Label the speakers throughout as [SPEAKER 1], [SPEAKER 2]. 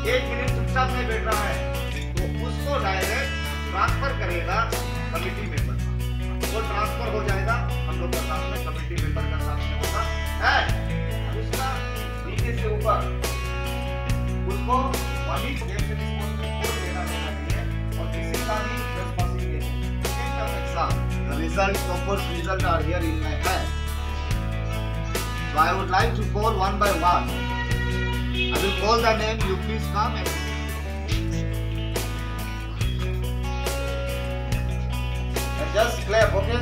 [SPEAKER 1] 1 minute चुपचाप नहीं बैठ रहा है तो उसको डायरेक्ट ट्रांसफर करेगा कमिटी मेंबर, वो ट्रांसफर हो जाएगा हम लोग का सामने कमिटी मेंबर का सामने होगा है। उसका नीचे से ऊपर उसको वही गेम से स्कोर देना चाहिए और किसी का भी रेस्पॉन्सिबिलिटी है। Exam the result, proposed result are here in my hand. So I would like to call one by one. I will call the name, you please come and just clap, okay?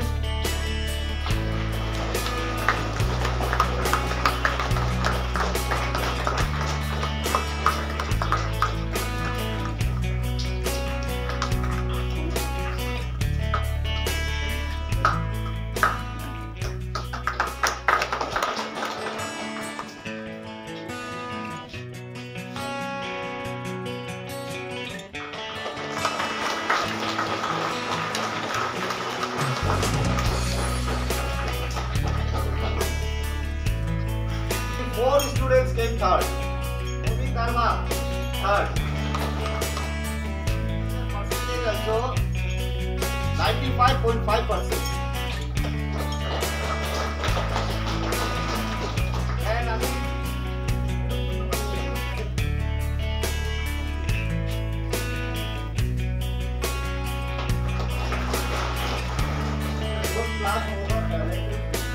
[SPEAKER 1] Four students came third. Maybe Karma third. Percentage also 95.5%. And again, good class over directly.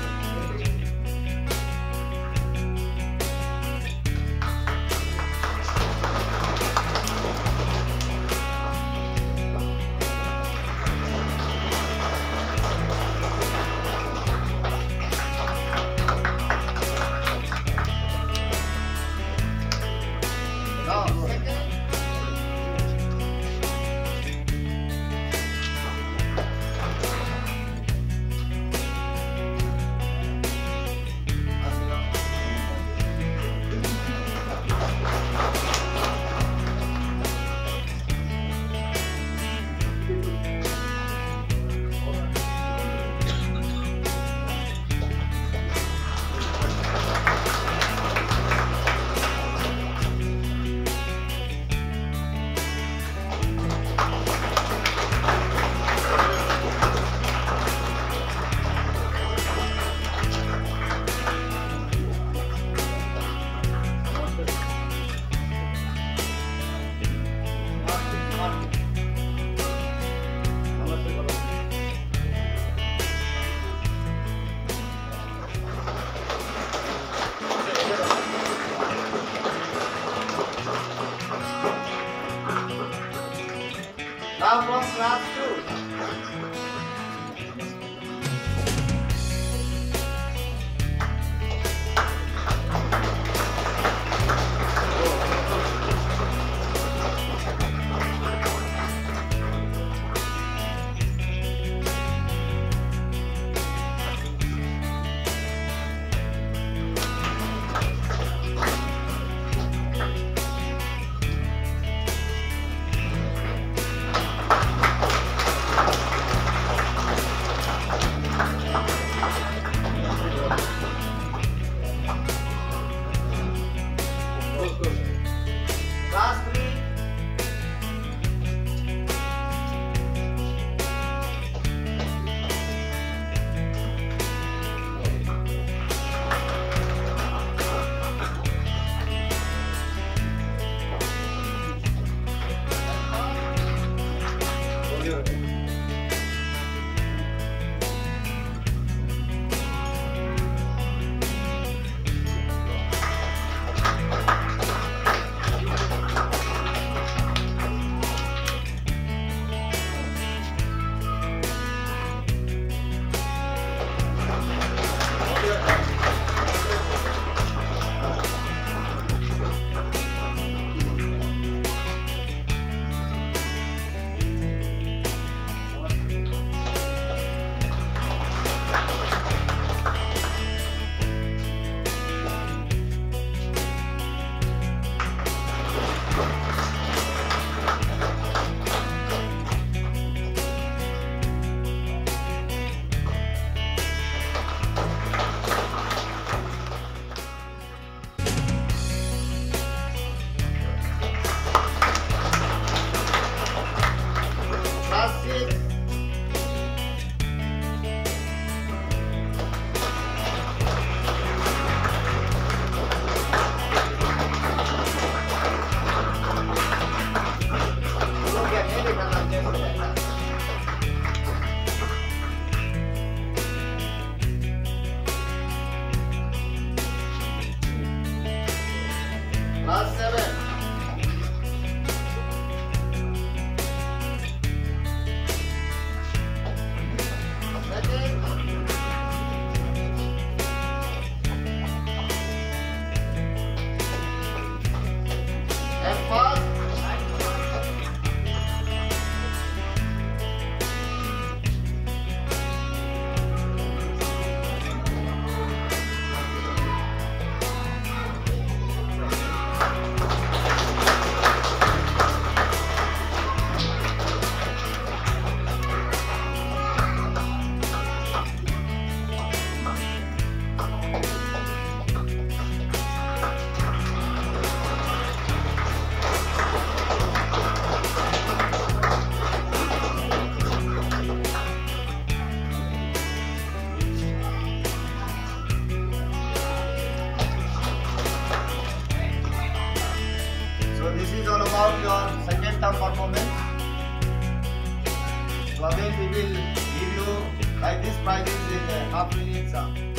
[SPEAKER 1] Now from class 2. Like this prize is half yearly exam.